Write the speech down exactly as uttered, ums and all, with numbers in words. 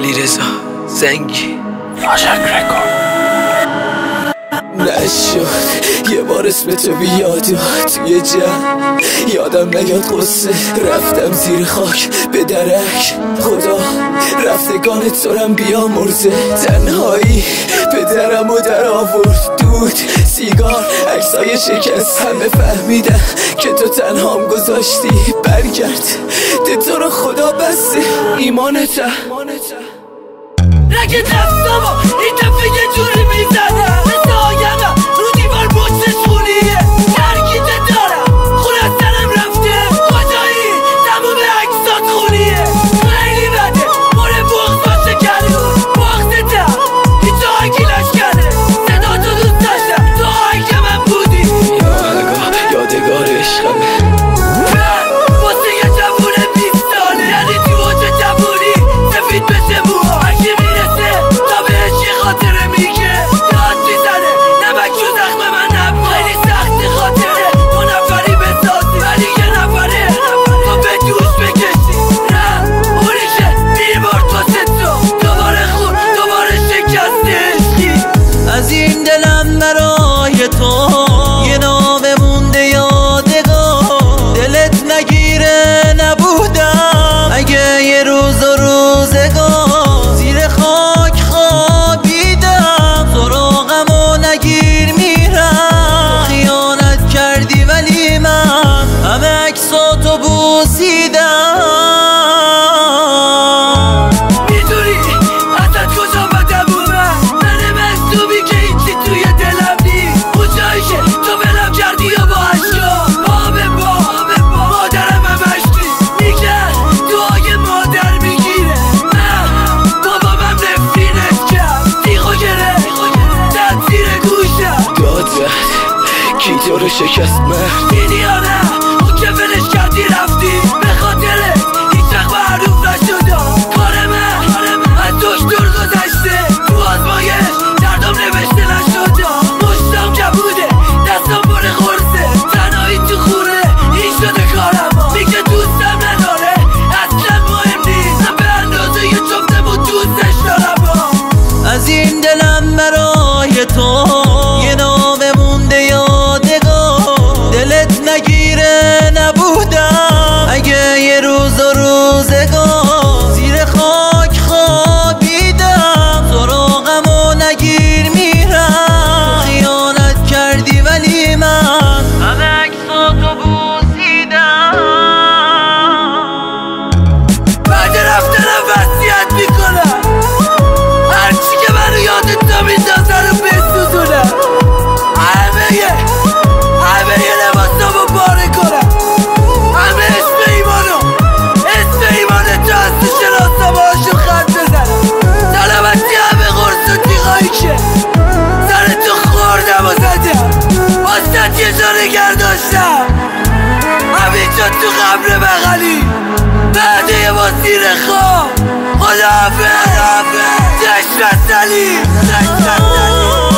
علیرضا زنگی راجک رکورد. نشد یه بار اسم تو بیاد توی جمع، یادم نیاد قصه رفتم زیر خاک به درک. خدا رفتگان تورم بیا مرزه، تنهایی پدرم و در آورد، دود سیگار عکسای شکست. همه فهمیدن که تو تنهام گذاشتی، برگرد ده تو رو خدا بسته ایمانتم. رگه دستامو این دفعه یه جوری میزنم، مثل آیمم رو دیوار بوچش خونیه، ترکیده دارم خون از سرم رفته، کجایی تموم عکسات خونیه. خیلی بده مره بغض باشه کلون بغضتم هیچ آهنگی لشکره، صدا تو دوست داشتم تو آهنگ من بودی. یا آهنگا یادگار عشقمه، واسه یه جوون بیست ساله یعنی تو اوج جوونی سفید بشه موها، هرکی میرسه تا بهش یه خاطره میگه، یاد میزنه نمک رو زخم من نبود. خیلی سختی خاطره دو نفری بسازی ولی یه نفره تو به دوش بکشی. نه اونی که میبارد واسه تو دوباره خون دوباره شکست عشقی. از این دلم برای تو یه نامه مونده یادگار، دلت نگیره نبودم اگه یه روز و روزگار زیر خاک خوابیدم، سراغمو نگیر میرم. تو خیانت کردی ولی من همه عکساتو بوسیدم. میدونی ازت کجا بدم اومد، من مصدومی که هیچی توی دلم نیست، اون جایی که تو بلم کردی و با عشقا با به با مادرم همش نیست، میکرد دعای مادر میگیره. من بابامم نفرینت کرد، تیغو گرفت زد زیر گوشم، داد زد کی تو رو شکست مرد. دیدی یا نه اون که ولش کردی رفتی، به خاطرت هیچ وقت معروف نشدم. کار من از دکتر گذشته، تو آزمایش دردم نوشته نشدم. مشتم کبوده دستم پر خورسه، تنهایی تو خونه این شده کارم. میگه دوستم نداره اصلا مهم نیست، من به اندازه یه جفتمو دوستش دارم. از این دلم برای تو یه نامه مونده یادگار، دلت نگیره نبودم اگه یه روز و روزگار زیر خاک خوابیدم، سراغمو نگیر میرم. تو خیانت کردی ولی من همه عکساتو بوسیدم. بعد رفتنم وصیت میکنم هرچی که منو یادت تو میندازه رو بسوزونم، همه یه همه یه لباسامو پاره کنم، همه اسم ایمانو اسم ایمان تو از تو شناسامو هاشو خط بزنم، سلامتی همه قرص و تیغایی که سر تو خوردم و زدم، واسه یه جا نگر داشتم همینجا تو قبر بغلی، بعد یه با زیر خواب خداحافظ چشم بستلی چشم بستلی.